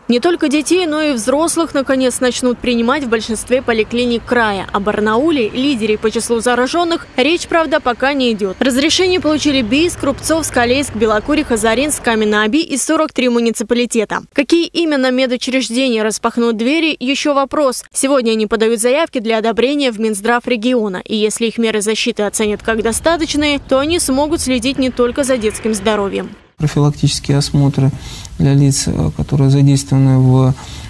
Не только детей, но и взрослых наконец начнут принимать в большинстве поликлиник края. О Барнауле, лидере по числу зараженных, речь, правда, пока не идет. Разрешение получили Бийск, Рубцовск, Алейск, Белокуриха, Заринск, Каменнообий и 43 муниципалитета. Какие именно медучреждения распахнут двери – еще вопрос. Сегодня они подают заявки для одобрения в Минздрав региона. И если их меры защиты оценят как достаточные, то они смогут следить не только за детским здоровьем. Профилактические осмотры для лиц, которые задействованы в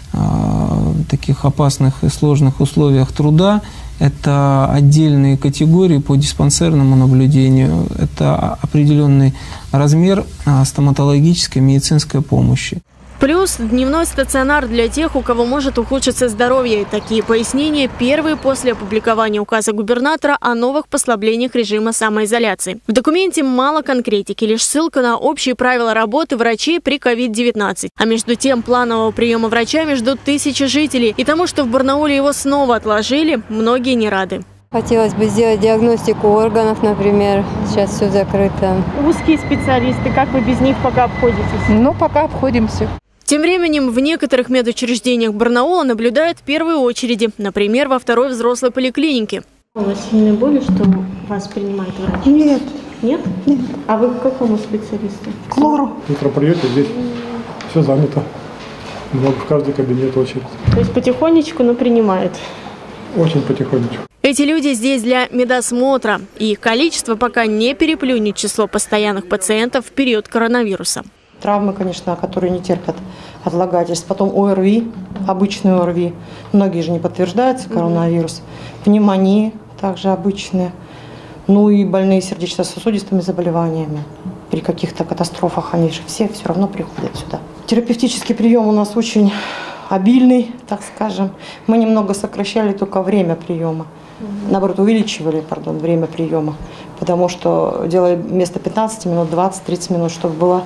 таких опасных и сложных условиях труда, это отдельные категории по диспансерному наблюдению, это определенный размер стоматологической медицинской помощи. Плюс дневной стационар для тех, у кого может ухудшиться здоровье. И такие пояснения первые после опубликования указа губернатора о новых послаблениях режима самоизоляции. В документе мало конкретики, лишь ссылка на общие правила работы врачей при COVID-19. А между тем планового приема врачами ждут тысячи жителей. И тому, что в Барнауле его снова отложили, многие не рады. Хотелось бы сделать диагностику органов, например. Сейчас все закрыто. Узкие специалисты, как вы без них пока обходитесь? Ну, пока обходимся. Тем временем в некоторых медучреждениях Барнаула наблюдают первые очереди, например, во второй взрослой поликлинике. У вас сильные боли, что вас принимает врач? Нет. Нет? Нет. А вы к какому специалисту? К лору. В микроприёте здесь все занято. Много в каждый кабинет очередь. То есть потихонечку, но принимают? Очень потихонечку. Эти люди здесь для медосмотра. И их количество пока не переплюнет число постоянных пациентов в период коронавируса. Травмы, конечно, которые не терпят отлагательств. Потом ОРВИ, обычный ОРВИ. Многие же не подтверждаются коронавирус. Пневмонии также обычные. Ну и больные сердечно-сосудистыми заболеваниями. При каких-то катастрофах они же все равно приходят сюда. Терапевтический прием у нас очень обильный, так скажем. Мы немного сокращали только время приема. Наоборот, увеличивали, время приема. Потому что делали вместо 15 минут 20-30 минут, чтобы было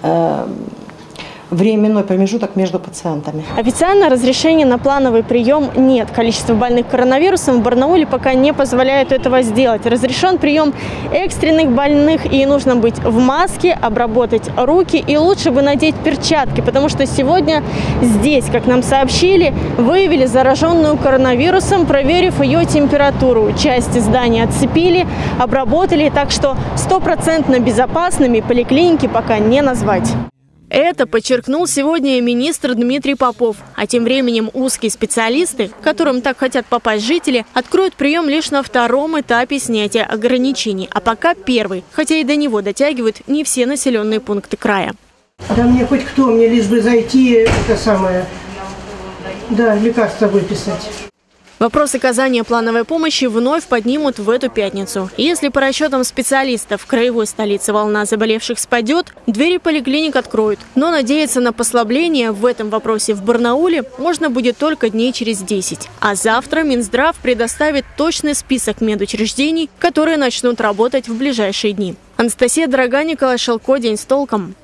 временной промежуток между пациентами. Официально разрешения на плановый прием нет. Количество больных коронавирусом в Барнауле пока не позволяет этого сделать. Разрешен прием экстренных больных, и нужно быть в маске, обработать руки и лучше бы надеть перчатки, потому что сегодня здесь, как нам сообщили, выявили зараженную коронавирусом, проверив ее температуру. Часть здания отцепили, обработали, так что 100% безопасными поликлиники пока не назвать. Это подчеркнул сегодня и министр Дмитрий Попов. А тем временем узкие специалисты, к которым так хотят попасть жители, откроют прием лишь на втором этапе снятия ограничений. А пока первый, хотя и до него дотягивают не все населенные пункты края. Да мне хоть кто, мне лишь бы зайти, лекарства выписать. Вопрос оказания плановой помощи вновь поднимут в эту пятницу. Если по расчетам специалистов в краевой столице волна заболевших спадет, двери поликлиник откроют. Но надеяться на послабление в этом вопросе в Барнауле можно будет только дней через 10. А завтра Минздрав предоставит точный список медучреждений, которые начнут работать в ближайшие дни. Анастасия Дорога, Николай Шелко. День с толком.